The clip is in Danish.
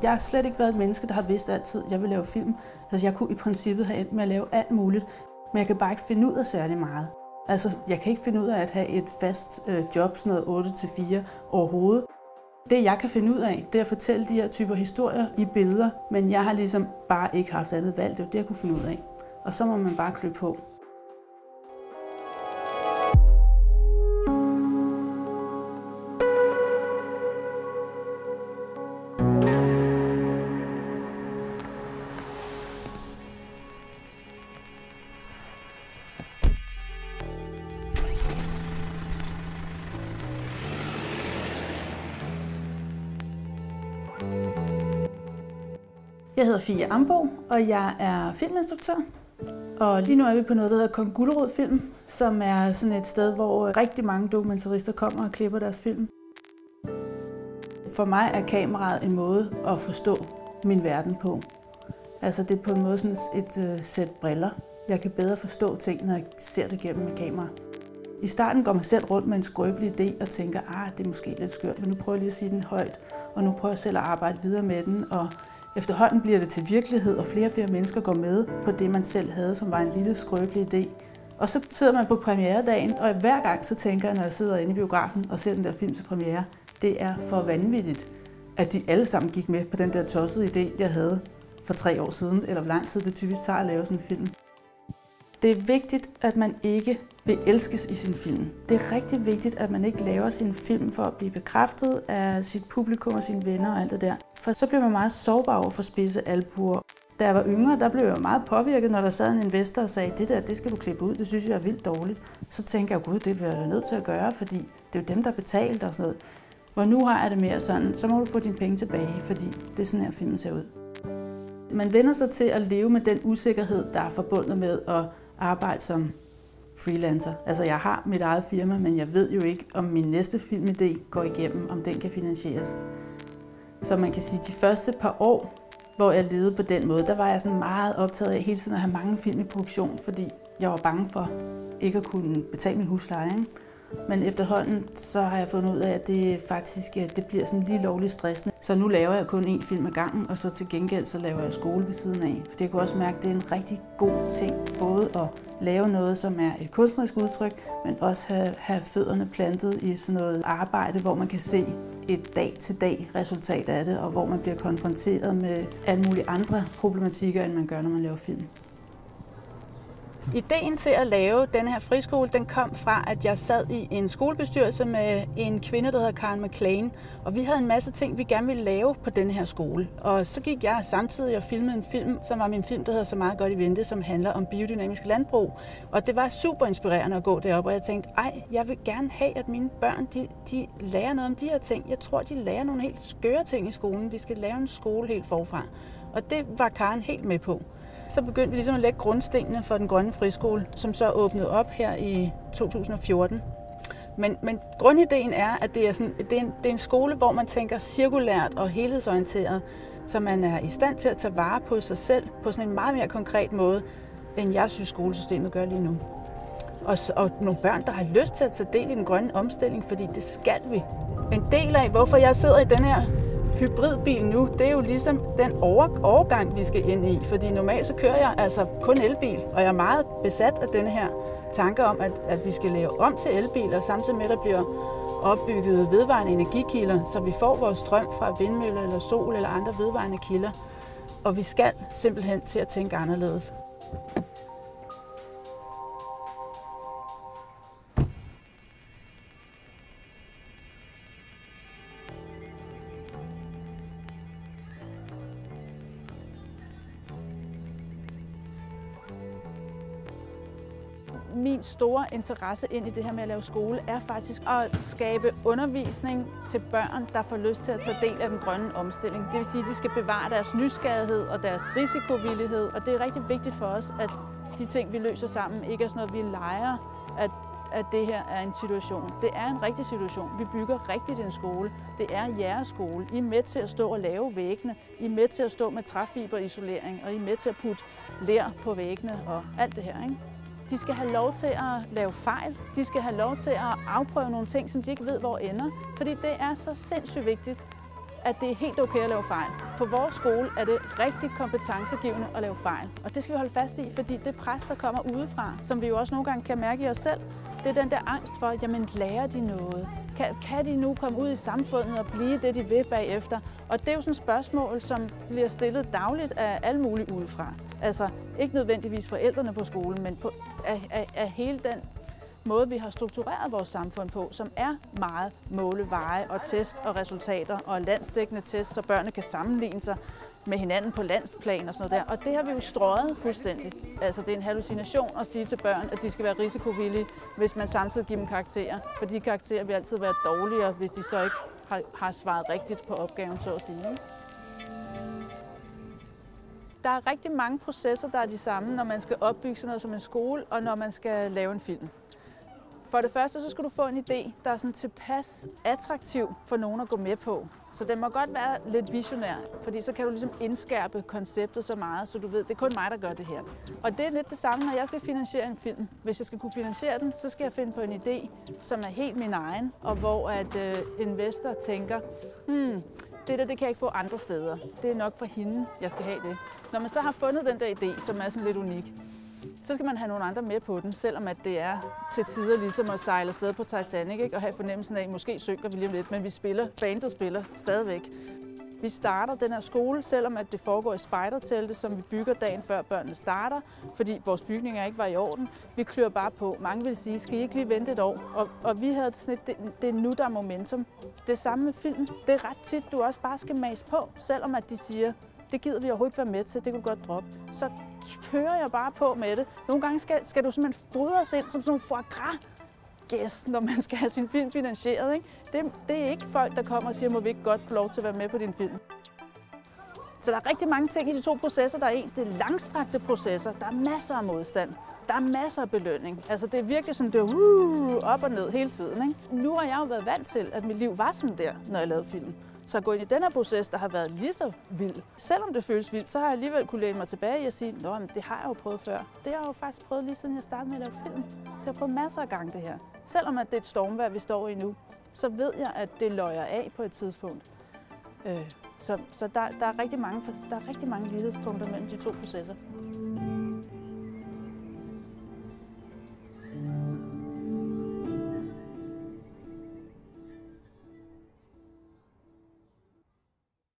Jeg har slet ikke været et menneske, der har vidst altid, at jeg vil lave film. Altså, jeg kunne i princippet have endt med at lave alt muligt, men jeg kan bare ikke finde ud af særlig meget. Altså, jeg kan ikke finde ud af at have et fast job, sådan noget 8-4 overhovedet. Det, jeg kan finde ud af, det er at fortælle de her typer historier i billeder, men jeg har ligesom bare ikke haft andet valg. Det er det, jeg kunne finde ud af. Og så må man bare klø på. Jeg hedder Fie Ambo, og jeg er filminstruktør. Og lige nu er vi på noget, der hedder Kong Gulerod Film, som er sådan et sted, hvor rigtig mange dokumentarister kommer og klipper deres film. For mig er kameraet en måde at forstå min verden på. Altså det er på en måde sådan et sæt briller. Jeg kan bedre forstå ting, når jeg ser det gennem et kamera. I starten går man selv rundt med en skrøbelig idé og tænker, det er måske lidt skørt, men nu prøver jeg lige at sige den højt, og nu prøver jeg selv at arbejde videre med den. Og efterhånden bliver det til virkelighed, og flere mennesker går med på det, man selv havde, som var en lille skrøbelig idé. Og så sidder man på premieredagen, og hver gang så tænker jeg, når jeg sidder inde i biografen og ser den der film til premiere, det er for vanvittigt, at de alle sammen gik med på den der tossede idé, jeg havde for 3 år siden, eller hvor lang tid det typisk tager at lave sådan en film. Det er vigtigt, at man ikke vil elskes i sin film. Det er rigtig vigtigt, at man ikke laver sin film for at blive bekræftet af sit publikum og sine venner og alt det der. For så bliver man meget sårbar over for spidse albuer. Da jeg var yngre, der blev jeg meget påvirket, når der sad en investor og sagde, det skal du klippe ud, det synes jeg er vildt dårligt. Så tænker jeg, gud, det bliver jeg nødt til at gøre, fordi det er jo dem, der betalte og sådan noget. Hvor nu har jeg det mere sådan, så må du få dine penge tilbage, fordi det er sådan her filmen ser ud. Man vender sig til at leve med den usikkerhed, der er forbundet med at arbejde som freelancer. Altså jeg har mit eget firma, men jeg ved jo ikke, om min næste filmidé går igennem, om den kan finansieres. Så man kan sige, at de første par år, hvor jeg levede på den måde, der var jeg sådan meget optaget af hele tiden at have mange film i produktion, fordi jeg var bange for ikke at kunne betale min husleje. Ikke? Men efterhånden så har jeg fundet ud af, at det bliver sådan lige lovligt stressende. Så nu laver jeg kun én film ad gangen, og så til gengæld så laver jeg skole ved siden af. For jeg kunne også mærke, at det er en rigtig god ting, både at lave noget, som er et kunstnerisk udtryk, men også have fødderne plantet i sådan noget arbejde, hvor man kan se et dag-til-dag resultat af det, og hvor man bliver konfronteret med alle mulige andre problematikker, end man gør, når man laver film. Ideen til at lave den her friskole, den kom fra, at jeg sad i en skolebestyrelse med en kvinde, der hedder Karen McLean, og vi havde en masse ting, vi gerne ville lave på den her skole. Og så gik jeg samtidig og filmede en film, som var min film, der hedder Så meget godt i vente, som handler om biodynamisk landbrug. Og det var super inspirerende at gå derop, og jeg tænkte, jeg vil gerne have, at mine børn, de lærer noget om de her ting. Jeg tror, de lærer nogle helt skøre ting i skolen. Vi skal lave en skole helt forfra. Og det var Karen helt med på. Så begyndte vi ligesom at lægge grundstenene for den grønne friskole, som så åbnede op her i 2014. Men grundideen er, at det er en skole, hvor man tænker cirkulært og helhedsorienteret, så man er i stand til at tage vare på sig selv på sådan en meget mere konkret måde, end jeg synes skolesystemet gør lige nu. Og nogle børn, der har lyst til at tage del i den grønne omstilling, fordi det skal vi. En del af, hvorfor jeg sidder i den her hybridbil nu, det er jo ligesom den overgang, vi skal ind i. Fordi normalt så kører jeg altså kun elbil, og jeg er meget besat af denne her tanke om, at vi skal lave om til elbiler, samtidig med, at der bliver opbygget vedvarende energikilder, så vi får vores strøm fra vindmøller eller sol eller andre vedvarende kilder. Og vi skal simpelthen til at tænke anderledes. Min store interesse ind i det her med at lave skole er faktisk at skabe undervisning til børn, der får lyst til at tage del af den grønne omstilling. Det vil sige, at de skal bevare deres nysgerrighed og deres risikovillighed, og det er rigtig vigtigt for os, at de ting, vi løser sammen, ikke er sådan noget, vi leger, at det her er en situation. Det er en rigtig situation. Vi bygger rigtigt en skole. Det er jeres skole. I er med til at stå og lave væggene. I er med til at stå med træfiberisolering, og I er med til at putte ler på væggene og alt det her, ikke? De skal have lov til at lave fejl. De skal have lov til at afprøve nogle ting, som de ikke ved, hvor ender. Fordi det er så sindssygt vigtigt, at det er helt okay at lave fejl. På vores skole er det rigtig kompetencegivende at lave fejl. Og det skal vi holde fast i, fordi det pres, der kommer udefra, som vi jo også nogle gange kan mærke i os selv, det er den der angst for, jamen lærer de noget? Kan de nu komme ud i samfundet og blive det, de vil bagefter? Og det er jo sådan et spørgsmål, som bliver stillet dagligt af alle mulige udefra. Altså ikke nødvendigvis forældrene på skolen, men af hele den måde, vi har struktureret vores samfund på, som er meget måle, veje og test og resultater og landsdækkende test, så børnene kan sammenligne sig med hinanden på landsplan og sådan noget der. Og det har vi jo strøget fuldstændig. Altså det er en hallucination at sige til børn, at de skal være risikovillige, hvis man samtidig giver dem karakterer. For de karakterer vil altid være dårligere, hvis de så ikke har svaret rigtigt på opgaven, så at sige. Der er rigtig mange processer, der er de samme, når man skal opbygge sådan noget som en skole, og når man skal lave en film. For det første, så skal du få en idé, der er sådan tilpas attraktiv for nogen at gå med på. Så den må godt være lidt visionær, fordi så kan du ligesom indskærpe konceptet så meget, så du ved, det er kun mig, der gør det her. Og det er lidt det samme, når jeg skal finansiere en film. Hvis jeg skal kunne finansiere den, så skal jeg finde på en idé, som er helt min egen, og hvor at investor tænker, det kan jeg ikke få andre steder. Det er nok for hende, jeg skal have det. Når man så har fundet den der idé, som er sådan lidt unik, så skal man have nogle andre med på den, selvom at det er til tider ligesom at sejle afsted på Titanic, ikke? Og have fornemmelsen af, at måske synker vi lige om lidt, men bandet spiller stadigvæk. Vi starter den her skole, selvom at det foregår i spejderteltet, som vi bygger dagen før børnene starter, fordi vores bygninger ikke var i orden. Vi klør bare på. Mange vil sige, skal I ikke lige vente et år? Og vi havde sådan det er nu, der er momentum. Det samme med film. Det er ret tit, du også bare skal mase på, selvom at de siger, det gider vi overhovedet ikke være med til, det kan du godt droppe. Så kører jeg bare på med det. Nogle gange skal du simpelthen fodres ind som sådan nogle foie gras, når man skal have sin film finansieret. Ikke? Det er ikke folk, der kommer og siger, må vi ikke godt få lov til at være med på din film. Så der er rigtig mange ting i de to processer, der er ens. Det er langstrakte processer. Der er masser af modstand. Der er masser af belønning. Altså det er virkelig sådan, det er op og ned hele tiden. Ikke? Nu har jeg jo været vant til, at mit liv var sådan der, når jeg lavede film. Så at gå ind i den her proces, der har været lige så vild. Selvom det føles vildt, så har jeg alligevel kunne læne mig tilbage og sige, nå, men det har jeg jo prøvet før. Det har jeg jo faktisk prøvet lige siden jeg startede med at lave film. Det har prøvet masser af gange det her. Selvom at det er et stormvejr, vi står i nu, så ved jeg, at det løjer af på et tidspunkt. Så der er rigtig mange lighedspunkter mellem de to processer.